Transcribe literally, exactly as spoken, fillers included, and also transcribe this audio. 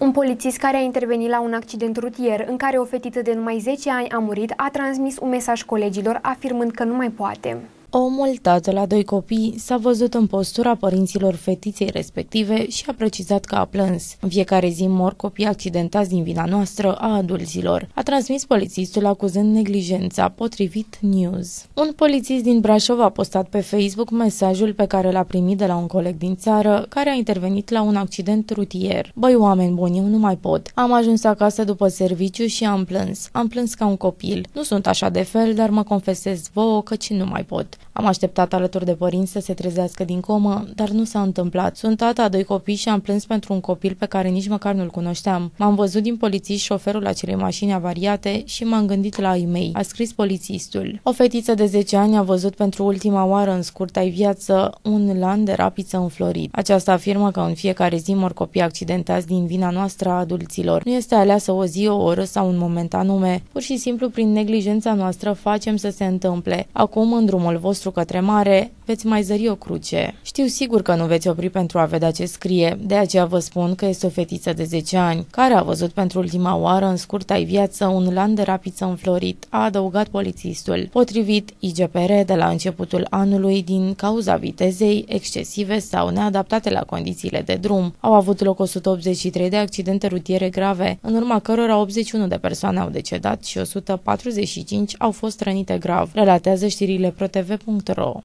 Un polițist care a intervenit la un accident rutier în care o fetiță de numai zece ani a murit a transmis un mesaj colegilor afirmând că nu mai poate. Omul, tată la doi copii, s-a văzut în postura părinților fetiței respective și a precizat că a plâns. În fiecare zi mor copii accidentați din vina noastră a adulților, a transmis polițistul acuzând neglijența, potrivit News. Un polițist din Brașov a postat pe Facebook mesajul pe care l-a primit de la un coleg din țară care a intervenit la un accident rutier. Băi, oameni buni, eu nu mai pot. Am ajuns acasă după serviciu și am plâns. Am plâns ca un copil. Nu sunt așa de fel, dar mă confesez vouă căci nu mai pot. Am așteptat alături de părinți să se trezească din comă, dar nu s-a întâmplat. Sunt tata a doi copii și am plâns pentru un copil pe care nici măcar nu-l cunoșteam. M-am văzut din polițiști șoferul acelei mașini avariate și m-am gândit la ai mei, a scris polițistul. O fetiță de zece ani a văzut pentru ultima oară în scurta-i viață un lan de rapiță înflorit. Aceasta afirmă că în fiecare zi mor copii accidentați din vina noastră a adulților. Nu este aleasă o zi, o oră sau un moment anume. Pur și simplu, prin neglijența noastră, facem să se întâmple. Acum, în drumul vostru către mare, veți mai zări o cruce. Știu sigur că nu veți opri pentru a vedea ce scrie, de aceea vă spun că este o fetiță de zece ani, care a văzut pentru ultima oară în scurta-i viață un lan de rapiță înflorit, a adăugat polițistul. Potrivit I G P R, de la începutul anului, din cauza vitezei excesive sau neadaptate la condițiile de drum, au avut loc o sută optzeci și trei de accidente rutiere grave, în urma cărora optzeci și unu de persoane au decedat și o sută patruzeci și cinci au fost rănite grav, relatează știrile ProTV punct ro.